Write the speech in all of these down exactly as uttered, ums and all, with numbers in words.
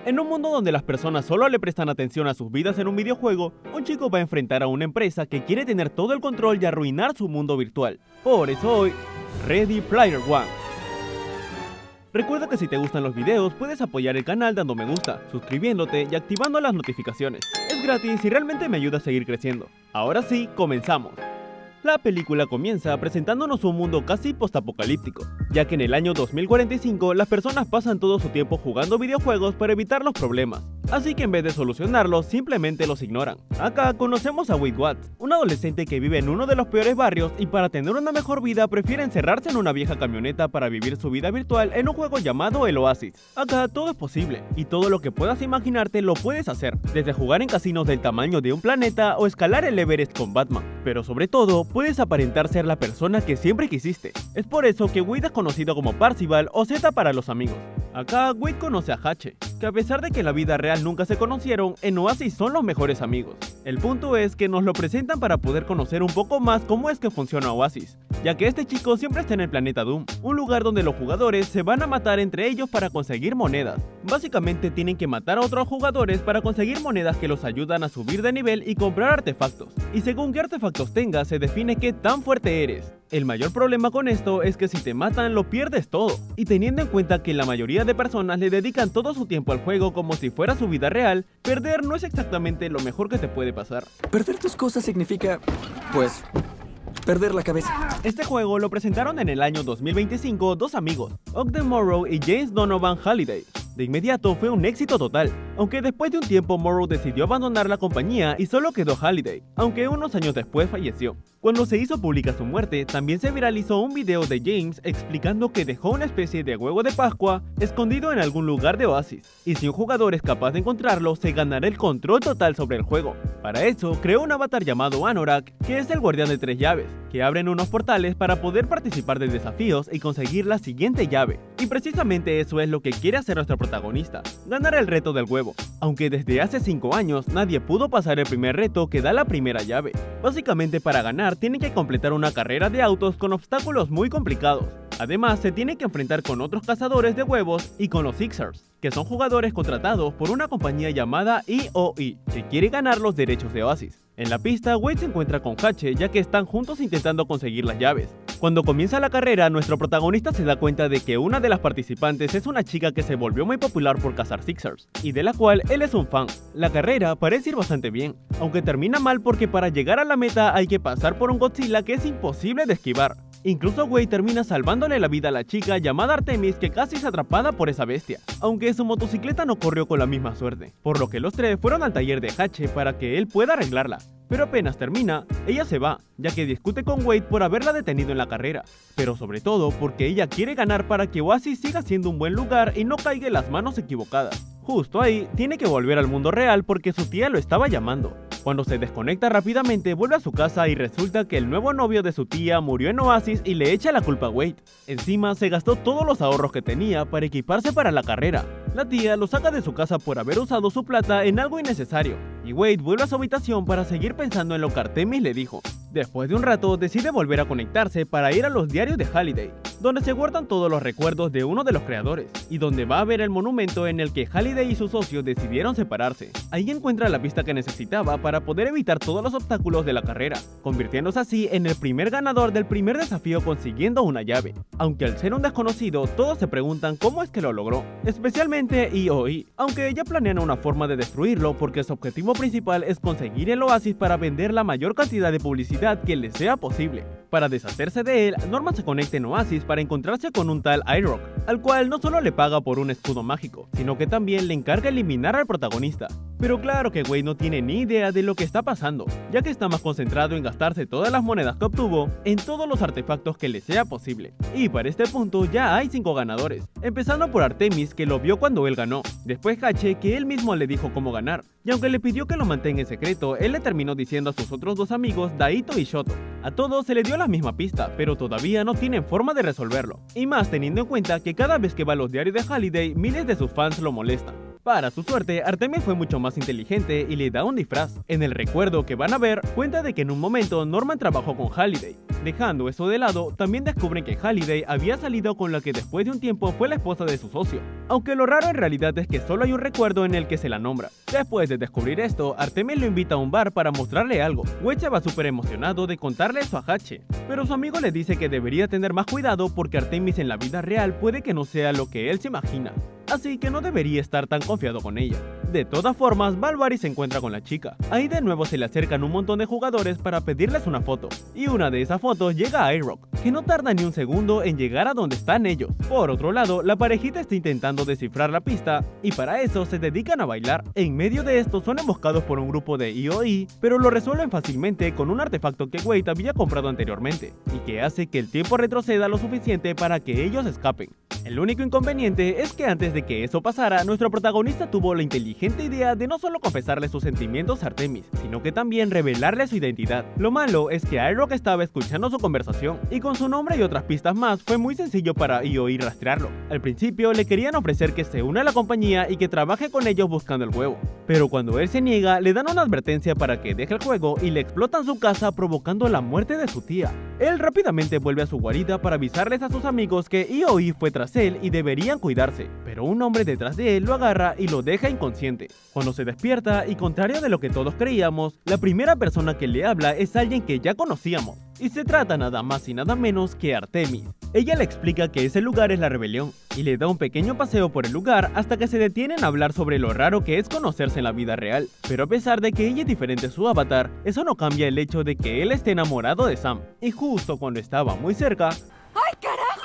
En un mundo donde las personas solo le prestan atención a sus vidas en un videojuego, un chico va a enfrentar a una empresa que quiere tener todo el control y arruinar su mundo virtual. Por eso hoy, Ready Player One. Recuerda que si te gustan los videos, puedes apoyar el canal dando me gusta, suscribiéndote y activando las notificaciones. Es gratis y realmente me ayuda a seguir creciendo. Ahora sí, comenzamos. La película comienza presentándonos un mundo casi postapocalíptico, ya que en el año dos mil cuarenta y cinco las personas pasan todo su tiempo jugando videojuegos para evitar los problemas, así que en vez de solucionarlos, simplemente los ignoran. Acá conocemos a Wade Watts, un adolescente que vive en uno de los peores barrios y para tener una mejor vida prefiere encerrarse en una vieja camioneta para vivir su vida virtual en un juego llamado el Oasis. Acá todo es posible, y todo lo que puedas imaginarte lo puedes hacer, desde jugar en casinos del tamaño de un planeta o escalar el Everest con Batman, pero sobre todo, puedes aparentar ser la persona que siempre quisiste. Es por eso que Wade es conocido como Parcival o Z para los amigos. Acá Wade conoce a Hache, que a pesar de que en la vida real nunca se conocieron, en Oasis son los mejores amigos. El punto es que nos lo presentan para poder conocer un poco más cómo es que funciona Oasis, ya que este chico siempre está en el planeta Doom, un lugar donde los jugadores se van a matar entre ellos para conseguir monedas. Básicamente tienen que matar a otros jugadores para conseguir monedas que los ayudan a subir de nivel y comprar artefactos, y según qué artefactos tengas se define qué tan fuerte eres. El mayor problema con esto es que si te matan lo pierdes todo, y teniendo en cuenta que la mayoría de personas le dedican todo su tiempo al juego como si fuera su vida real, perder no es exactamente lo mejor que te puede pasar. Perder tus cosas significa, pues, perder la cabeza. Este juego lo presentaron en el año dos mil veinticinco dos amigos, Ogden Morrow y James Donovan Halliday. De inmediato fue un éxito total, aunque después de un tiempo Morrow decidió abandonar la compañía y solo quedó Halliday, aunque unos años después falleció. Cuando se hizo pública su muerte, también se viralizó un video de James explicando que dejó una especie de huevo de Pascua escondido en algún lugar de Oasis, y si un jugador es capaz de encontrarlo, se ganará el control total sobre el juego. Para eso, creó un avatar llamado Anorak, que es el guardián de tres llaves, que abren unos portales para poder participar de desafíos y conseguir la siguiente llave. Y precisamente eso es lo que quiere hacer nuestro protagonista, ganar el reto del huevo, aunque desde hace cinco años nadie pudo pasar el primer reto que da la primera llave. Básicamente para ganar tiene que completar una carrera de autos con obstáculos muy complicados. Además se tiene que enfrentar con otros cazadores de huevos y con los Sixers, que son jugadores contratados por una compañía llamada E O E, que quiere ganar los derechos de Oasis. En la pista, Wade se encuentra con Hache ya que están juntos intentando conseguir las llaves. Cuando comienza la carrera, nuestro protagonista se da cuenta de que una de las participantes es una chica que se volvió muy popular por cazar Sixers, y de la cual él es un fan. La carrera parece ir bastante bien, aunque termina mal porque para llegar a la meta hay que pasar por un Godzilla que es imposible de esquivar. Incluso Wade termina salvándole la vida a la chica llamada Artemis, que casi es atrapada por esa bestia, aunque su motocicleta no corrió con la misma suerte, por lo que los tres fueron al taller de Hache para que él pueda arreglarla. Pero apenas termina, ella se va, ya que discute con Wade por haberla detenido en la carrera, pero sobre todo porque ella quiere ganar para que Oasis siga siendo un buen lugar y no caiga en las manos equivocadas. Justo ahí, tiene que volver al mundo real porque su tía lo estaba llamando. Cuando se desconecta rápidamente, vuelve a su casa y resulta que el nuevo novio de su tía murió en Oasis y le echa la culpa a Wade. Encima, se gastó todos los ahorros que tenía para equiparse para la carrera. La tía lo saca de su casa por haber usado su plata en algo innecesario, y Wade vuelve a su habitación para seguir pensando en lo que Artemis le dijo. Después de un rato, decide volver a conectarse para ir a los diarios de Halliday, donde se guardan todos los recuerdos de uno de los creadores, y donde va a ver el monumento en el que Halliday y sus socios decidieron separarse. Ahí encuentra la pista que necesitaba para poder evitar todos los obstáculos de la carrera, convirtiéndose así en el primer ganador del primer desafío consiguiendo una llave. Aunque al ser un desconocido, todos se preguntan cómo es que lo logró, especialmente E O E, aunque ya planean una forma de destruirlo porque su objetivo principal es conseguir el Oasis para vender la mayor cantidad de publicidad que les sea posible. Para deshacerse de él, Norman se conecta en Oasis para encontrarse con un tal iRock, al cual no solo le paga por un escudo mágico, sino que también le encarga eliminar al protagonista. Pero claro que Wade no tiene ni idea de lo que está pasando, ya que está más concentrado en gastarse todas las monedas que obtuvo en todos los artefactos que le sea posible. Y para este punto ya hay cinco ganadores, empezando por Artemis, que lo vio cuando él ganó, después Hache, que él mismo le dijo cómo ganar, y aunque le pidió que lo mantenga en secreto, él le terminó diciendo a sus otros dos amigos, Daito y Shoto. A todos se le dio la misma pista, pero todavía no tienen forma de resolverlo, y más teniendo en cuenta que cada vez que va a los diarios de Halliday, miles de sus fans lo molestan. Para su suerte, Artemis fue mucho más inteligente y le da un disfraz. En el recuerdo que van a ver, cuenta de que en un momento Norman trabajó con Halliday. Dejando eso de lado, también descubren que Halliday había salido con la que después de un tiempo fue la esposa de su socio. Aunque lo raro en realidad es que solo hay un recuerdo en el que se la nombra. Después de descubrir esto, Artemis lo invita a un bar para mostrarle algo. Wade se va súper emocionado de contarle eso a Hache, pero su amigo le dice que debería tener más cuidado porque Artemis en la vida real puede que no sea lo que él se imagina, así que no debería estar tan confiado con ella. De todas formas, va al bar y se encuentra con la chica. Ahí de nuevo se le acercan un montón de jugadores para pedirles una foto, y una de esas fotos llega a iRock, que no tarda ni un segundo en llegar a donde están ellos. Por otro lado, la parejita está intentando descifrar la pista, y para eso se dedican a bailar. En medio de esto son emboscados por un grupo de I O I, pero lo resuelven fácilmente con un artefacto que Wade había comprado anteriormente, y que hace que el tiempo retroceda lo suficiente para que ellos escapen. El único inconveniente es que antes de que eso pasara, nuestro protagonista tuvo la inteligente idea de no solo confesarle sus sentimientos a Artemis, sino que también revelarle su identidad. Lo malo es que iRock estaba escuchando su conversación, y con su nombre y otras pistas más fue muy sencillo para I O I rastrearlo. Al principio le querían ofrecer que se una a la compañía y que trabaje con ellos buscando el huevo, pero cuando él se niega, le dan una advertencia para que deje el juego y le explotan su casa provocando la muerte de su tía. Él rápidamente vuelve a su guarida para avisarles a sus amigos que I O I fue tras él y deberían cuidarse, pero un hombre detrás de él lo agarra y lo deja inconsciente. Cuando se despierta, y contrario de lo que todos creíamos, la primera persona que le habla es alguien que ya conocíamos, y se trata nada más y nada menos que Artemis. Ella le explica que ese lugar es la rebelión, y le da un pequeño paseo por el lugar hasta que se detienen a hablar sobre lo raro que es conocerse en la vida real. Pero a pesar de que ella es diferente a su avatar, eso no cambia el hecho de que él esté enamorado de Sam. Y justo cuando estaba muy cerca... ¡Ay, carajo!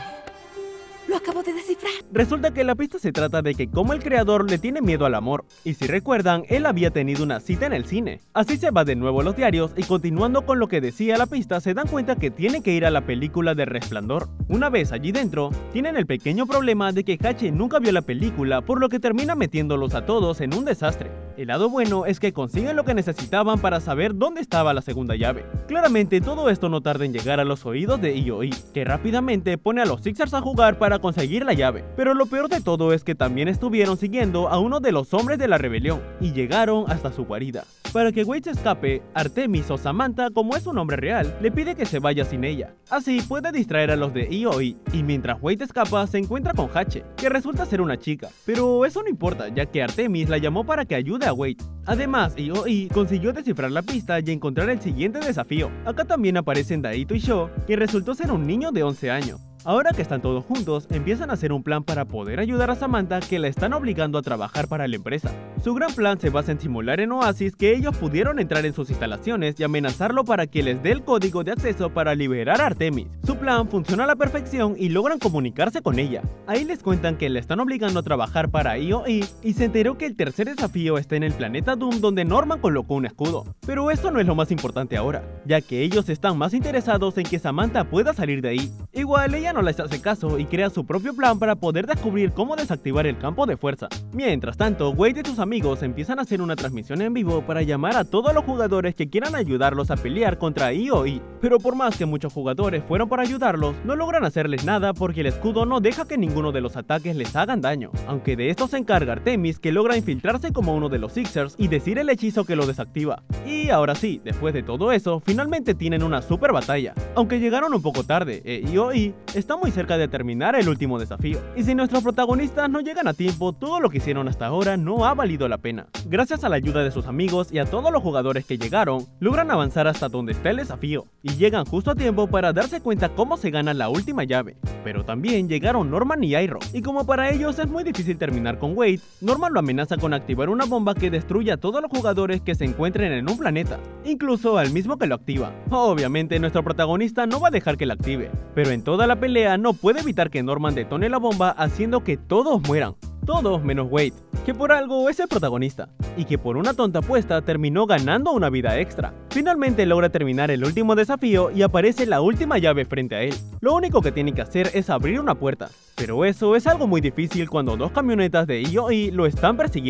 Lo acabo de descifrar. Resulta que la pista se trata de que como el creador le tiene miedo al amor, y si recuerdan, él había tenido una cita en el cine. Así se va de nuevo a los diarios y continuando con lo que decía la pista se dan cuenta que tiene que ir a la película de Resplandor. Una vez allí dentro, tienen el pequeño problema de que Hache nunca vio la película, por lo que termina metiéndolos a todos en un desastre. El lado bueno es que consiguen lo que necesitaban para saber dónde estaba la segunda llave. Claramente todo esto no tarda en llegar a los oídos de I O I, que rápidamente pone a los Sixers a jugar para conseguir la llave. Pero lo peor de todo es que también estuvieron siguiendo a uno de los hombres de la rebelión, y llegaron hasta su guarida. Para que Wade se escape, Artemis o Samantha, como es un nombre real, le pide que se vaya sin ella. Así puede distraer a los de I O I, y mientras Wade escapa se encuentra con Hache, que resulta ser una chica. Pero eso no importa, ya que Artemis la llamó para que ayude a Wade. Además, I O I consiguió descifrar la pista y encontrar el siguiente desafío. Acá también aparecen Daito y Sho, que resultó ser un niño de once años. Ahora que están todos juntos, empiezan a hacer un plan para poder ayudar a Samantha, que la están obligando a trabajar para la empresa. Su gran plan se basa en simular en Oasis que ellos pudieron entrar en sus instalaciones y amenazarlo para que les dé el código de acceso para liberar a Artemis. Su plan funciona a la perfección y logran comunicarse con ella. Ahí les cuentan que la están obligando a trabajar para I O I y se enteró que el tercer desafío está en el planeta Doom, donde Norman colocó un escudo. Pero eso no es lo más importante ahora, ya que ellos están más interesados en que Samantha pueda salir de ahí. Igual ella no les hace caso y crea su propio plan para poder descubrir cómo desactivar el campo de fuerza. Mientras tanto, Wade y sus amigos empiezan a hacer una transmisión en vivo para llamar a todos los jugadores que quieran ayudarlos a pelear contra I O I. Pero por más que muchos jugadores fueron para ayudarlos, no logran hacerles nada porque el escudo no deja que ninguno de los ataques les hagan daño. Aunque de esto se encarga Artemis, que logra infiltrarse como uno de los Sixers y decir el hechizo que lo desactiva. Y ahora sí, después de todo eso, finalmente tienen una super batalla. Aunque llegaron un poco tarde, e I O I está muy cerca de terminar el último desafío. Y si nuestros protagonistas no llegan a tiempo, todo lo que hicieron hasta ahora no ha valido la pena. Gracias a la ayuda de sus amigos y a todos los jugadores que llegaron, logran avanzar hasta donde está el desafío, y llegan justo a tiempo para darse cuenta cómo se gana la última llave. Pero también llegaron Norman y iRock, y como para ellos es muy difícil terminar con Wade, Norman lo amenaza con activar una bomba que destruya a todos los jugadores que se encuentren en un planeta, incluso al mismo que lo activa. Obviamente nuestro protagonista no va a dejar que la active, pero en toda la pelea no puede evitar que Norman detone la bomba, haciendo que todos mueran. Todos menos Wade, que por algo es el protagonista, y que por una tonta apuesta terminó ganando una vida extra. Finalmente logra terminar el último desafío y aparece la última llave frente a él. Lo único que tiene que hacer es abrir una puerta, pero eso es algo muy difícil cuando dos camionetas de I O I lo están persiguiendo.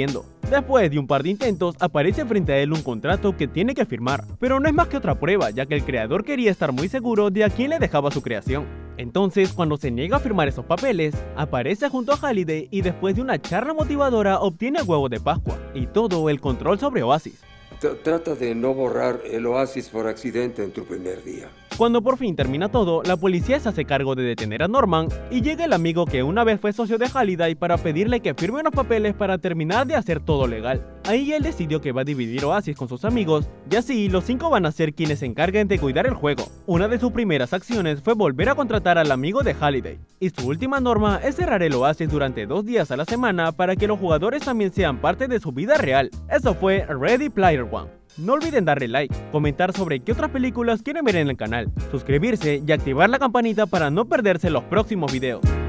Después de un par de intentos, aparece frente a él un contrato que tiene que firmar, pero no es más que otra prueba, ya que el creador quería estar muy seguro de a quién le dejaba su creación. Entonces, cuando se niega a firmar esos papeles, aparece junto a Halliday y después de una charla motivadora obtiene el huevo de Pascua y todo el control sobre Oasis. Trata de no borrar el Oasis por accidente en tu primer día. Cuando por fin termina todo, la policía se hace cargo de detener a Norman y llega el amigo que una vez fue socio de Halliday para pedirle que firme unos papeles para terminar de hacer todo legal. Ahí él decidió que va a dividir Oasis con sus amigos y así los cinco van a ser quienes se encarguen de cuidar el juego. Una de sus primeras acciones fue volver a contratar al amigo de Halliday y su última norma es cerrar el Oasis durante dos días a la semana para que los jugadores también sean parte de su vida real. Eso fue Ready Player One. No olviden darle like, comentar sobre qué otras películas quieren ver en el canal, suscribirse y activar la campanita para no perderse los próximos videos.